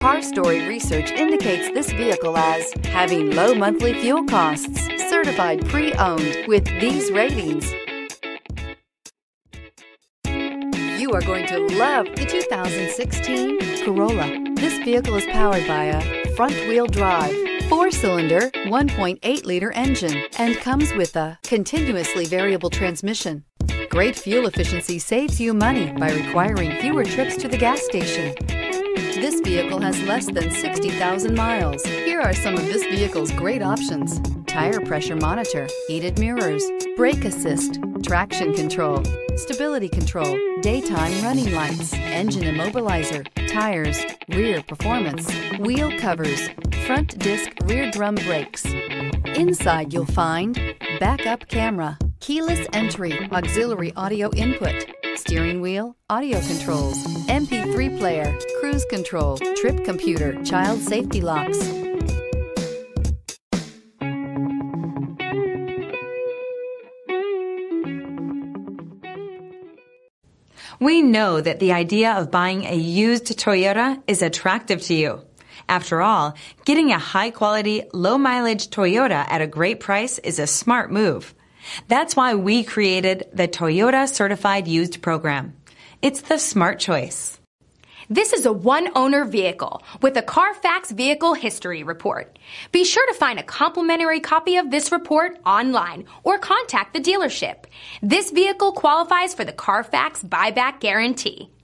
Car Story research indicates this vehicle as having low monthly fuel costs, certified pre-owned with these ratings. You are going to love the 2016 Corolla. This vehicle is powered by a front-wheel drive, 4-cylinder, 1.8-liter engine, and comes with a continuously variable transmission. Great fuel efficiency saves you money by requiring fewer trips to the gas station. This vehicle has less than 60,000 miles. Here are some of this vehicle's great options: tire pressure monitor, heated mirrors, brake assist, traction control, stability control, daytime running lights, engine immobilizer, tires, rear performance, wheel covers, front disc rear drum brakes. Inside you'll find backup camera, keyless entry, auxiliary audio input, steering wheel audio controls, MP3 player, cruise control, trip computer, child safety locks. We know that the idea of buying a used Toyota is attractive to you. After all, getting a high-quality, low-mileage Toyota at a great price is a smart move. That's why we created the Toyota Certified Used Program. It's the smart choice. This is a one-owner vehicle with a CARFAX Vehicle History Report. Be sure to find a complimentary copy of this report online or contact the dealership. This vehicle qualifies for the CARFAX Buyback Guarantee.